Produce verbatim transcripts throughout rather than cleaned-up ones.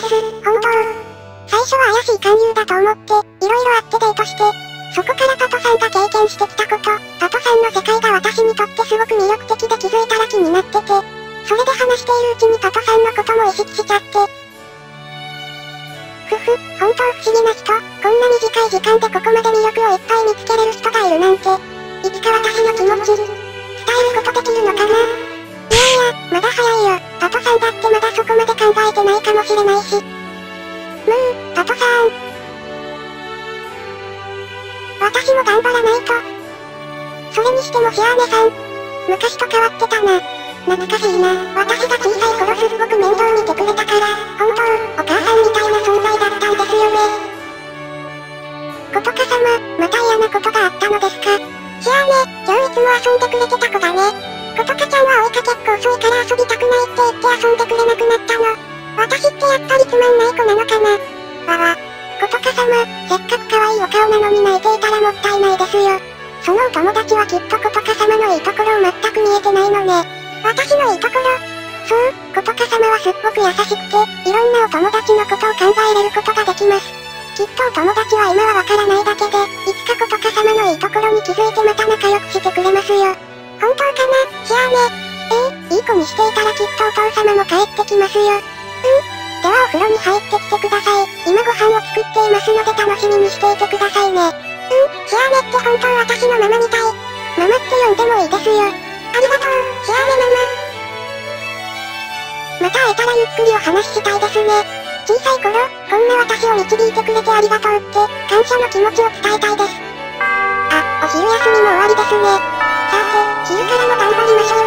です。本当。最初は怪しい勧誘だと思って、いろいろあってデートして、そこからパトさんが経験してきたこと、パトさんの世界が私にとってすごく魅力的で気づいたら気になってて、それで話しているうちにパトさんのことも意識しちゃって。ふふ、本当不思議な人、こんな短い時間でここまで魅力をいっぱい見つけれる人がいるなんて、いつか私の気持ち、伝えることできるのかな？いやいや、まだ早いよ。パトさんだってまだそこまで考えてないかもしれないし。むー、パトさん。私も頑張らないと。それにしてもシアーネさん。昔と変わってたな。懐かしいな。私が小さい頃すっごく面倒見てくれたから、本当、お母さんみたいな存在だったんですよね。ことか様、また嫌なことがあったのですか？シアーネ、今日いつも遊んでくれてた子だね。ことかちゃんは追いかけっこ遅いから遊びたくないって言って遊んでくれなくなったの。私ってやっぱりつまんない子なのかな。わわ。ことか様、せっかく可愛いお顔なのに泣いていたらもったいないですよ。そのお友達はきっとことか様のいいところを全く見えてないのね。私のいいところ。そう、ことか様はすっごく優しくて、いろんなお友達のことを考えれることができます。きっとお友達は今はわからないだけで、いつかことか様のいいところに気づいてまた仲良くしてくれますよ。本当かな、シアーネ。ええ、いい子にしていたらきっとお父様も帰ってきますよ。うん。ではお風呂に入ってきてください。今ご飯を作っていますので楽しみにしていてくださいね。うん、シアーネって本当私のママみたい。ママって呼んでもいいですよ。ありがとう、シアーネママ。また会えたらゆっくりお話ししたいですね。小さい頃、こんな私を導いてくれてありがとうって、感謝の気持ちを伝えたいです。あ、お昼休みも終わりですね。さて、昼からも頑張りましょ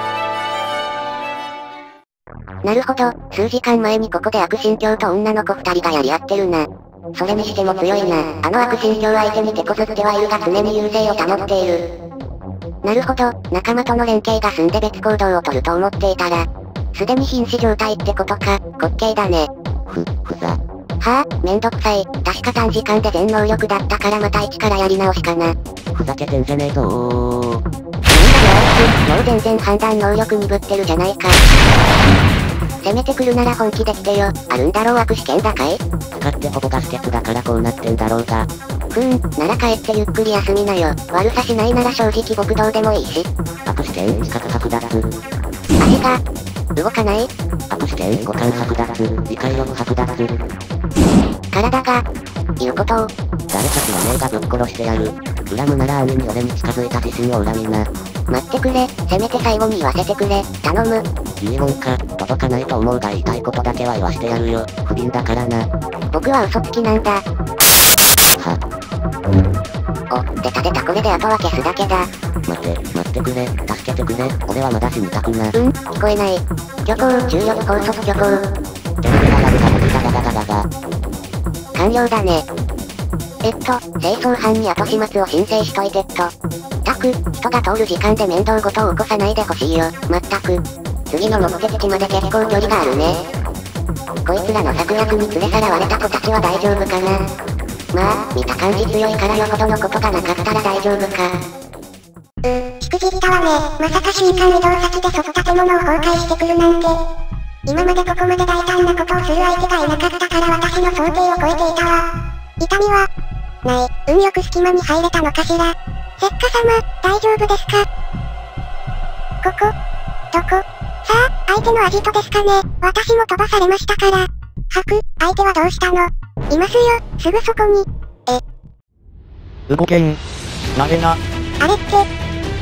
う。なるほど、数時間前にここで悪心境と女の子二人がやり合ってるな。それにしても強いな。あの悪心境相手に手こずってはいるが常に優勢を保っている。なるほど、仲間との連携が済んで別行動を取ると思っていたら、すでに瀕死状態ってことか、滑稽だね。 ふ、ふざ。 はぁ、めんどくさい。確か短時間で全能力だったからまた一からやり直しかな。 ふざけてんじゃねえぞー。 なんだよあいつ、もう全然判断能力鈍ってるじゃないか。攻めてくるなら本気で来てよ。あるんだろう悪試験だかい？ 使ってほぼガス欠だからこうなってんだろうが。 ふーん、なら帰ってゆっくり休みなよ。悪さしないなら正直僕どうでもいいし。 悪試験資格剥奪。 足が、動かない？ 悪試験五感剥奪。理解力剥奪。 体が、言うことを。 誰か知らねえがぶっ殺してやる。恨むなら兄に俺に近づいた自信を恨みな。 待ってくれ、せめて最後に言わせてくれ、頼む。 いいもんか、届かないと思うが言いたいことだけは言わしてやるよ。不憫だからな。 僕は嘘つきなんだ。 は。 お、出た出たこれであとは消すだけだ。 待て、待ってくれ、助けてくれ、俺はまだ死にたくな。 うん、聞こえない。虚構、重力高速虚構。 全部がやるが無理だががががが。 完了だね。えっと、清掃班に後始末を申請しといてっと。たく、人が通る時間で面倒ごとを起こさないでほしいよ、まったく。次の目的地まで結構距離があるね。こいつらの策略に連れさらわれた子たちは大丈夫かな。まあ、見た感じ強いからよほどのことがなかったら大丈夫か。 うー、しくじったわね。まさか瞬間移動先でその建物を崩壊してくるなんて。今までここまで大胆なことをする相手がいなかったから私の想定を超えていたわ。痛みは、ない。運よく隙間に入れたのかしら。せっか様、大丈夫ですか？ここ、どこ？さあ、相手のアジトですかね。私も飛ばされましたから。はく、相手はどうしたの？いますよ、すぐそこに。 動けん。なぜな。 あれって、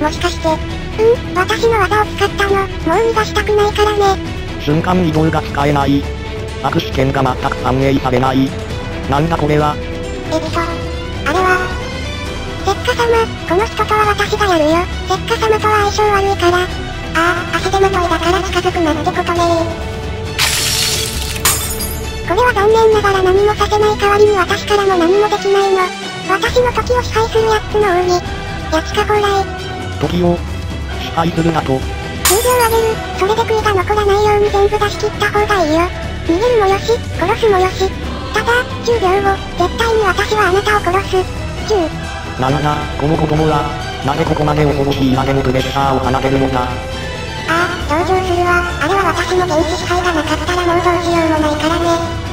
もしかして、うん、私の技を使ったの、もう逃がしたくないからね。 瞬間移動が使えない。悪試験が全く反映されない。なんだこれは。 えっと、あれは、せっか様、この人とは私がやるよ。せっか様とは相性悪いから。ああ、足手まといだから近づくなってことねこれは残念ながら何もさせない代わりに私からも何もできないの。私の時を支配するやつの鬼。やつか蓬莱。 時を、支配するなと。 きゅうびょうあげる。それで悔いが残らないように全部出し切った方がいいよ。逃げるもよし、殺すもよし。ただ、じゅうびょうご、絶対に私はあなたを殺す。じゅう。 なんだ、この子供は、なぜここまで恐ろしいまでのプレッシャーを放てるのだ。 ああ、同情するわ。あれは私の原始支配がなかったらもうどうしようもないからね。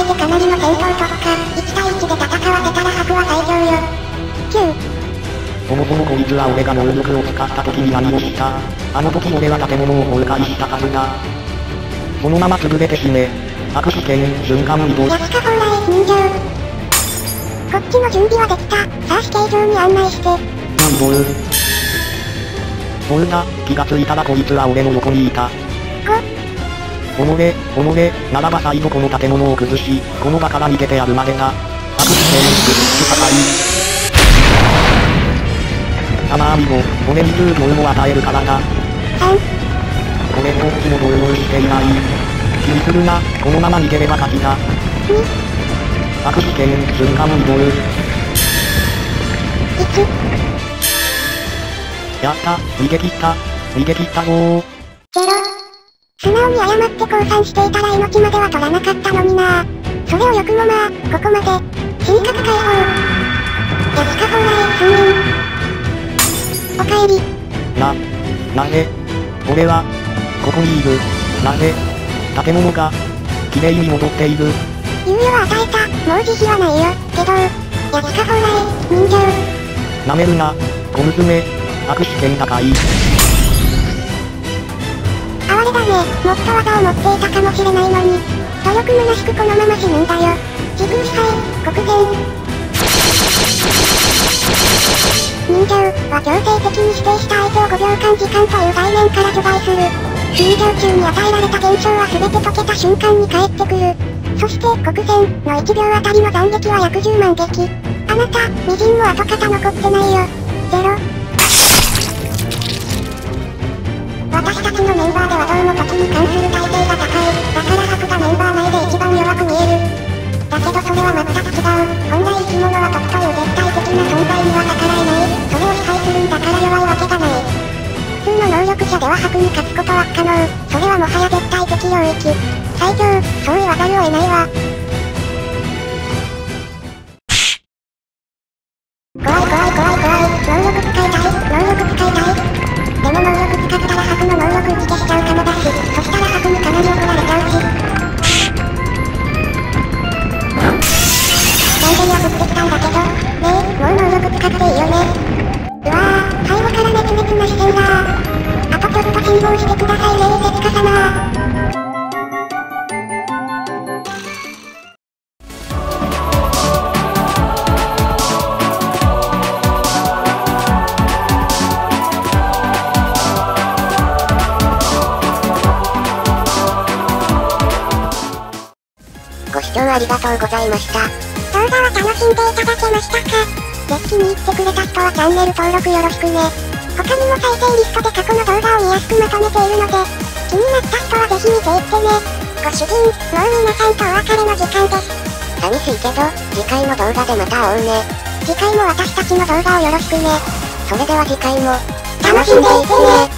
でかなりの戦闘特化、いち対いちで戦わせたら白は最強よ。きゅう。 そもそもこいつは俺が能力を使った時に何をした？あの時俺は建物を崩壊したはずだ。そのまま潰れて死ね。握手券、瞬間移動。 安か蓬莱、人形。こっちの準備はできた。さあ死刑場に案内して。 なんぼる。そうだ、気がついたらこいつは俺の横にいた。 こおのれ、おのれ、ならば最後この建物を崩し、この場から逃げてやるまでだ。握手券、グッズ破壊。たまーみも、俺にじゅうゴールも与えるからだ。 さん。 これこっちもゴールしていない。気にするな、このまま逃げれば勝ちだ。 に。 握手券、瞬間移動。 いち。 やった、逃げ切った、逃げ切ったぞー。 ゼロ。素直に謝って降参していたら命までは取らなかったのにな。それをよくもまあ、ここまで。死に方解放。安か蓬莱、封印。おかえり。 な、なぜ俺は、ここにいる。なぜ建物が、綺麗に戻っている。 猶予は与えた。もう慈悲はないよ。けど、安か蓬莱、人形。 なめるな、小娘。握手券高い。 哀れだね。もっと技を持っていたかもしれないのに。努力虚しくこのまま死ぬんだよ。時空支配、国前。人形は強制的に指定した相手をごびょうかん時間という概念から除外する。人形中に与えられた現象は全て解けた瞬間に返ってくる。そして国戦のいちびょうあたりの斬撃は約じゅうまん撃。あなた、みじんも跡形残ってないよ。ゼロ。私たちのメンバーではどうも時に関する耐性が高い。だから白がメンバー内で一番弱く見える。だけどそれは全く違う。本来生き物は時という絶対的な存在には逆らえない。それを支配するんだから弱いわけがない。普通の能力者では白に勝つことは不可能。それはもはや絶対的領域。最強、そう言わざるを得ないわ。怖い怖い怖い怖い。能力使いたい。能力使いたい。でも能力使ったら白の能力打ち消しちゃうかもだし、そしたら白にかなり怒られちゃうし。完全に送ってきたんだけど、ねえ、もう能力使っていいよね。うわぁ、背後から熱烈な視線が。あとちょっと辛抱してくださいね、節花様。 ご視聴ありがとうございました。 動画は楽しんでいただけましたか？ぜひ気に入ってくれた人はチャンネル登録よろしくね。他にも再生リストで過去の動画を見やすくまとめているので、気になった人はぜひ見ていってね。ご主人、もう皆さんとお別れの時間です。 寂しいけど、次回の動画でまた会おうね。 次回も私たちの動画をよろしくね。 それでは次回も、 楽しんでいってね。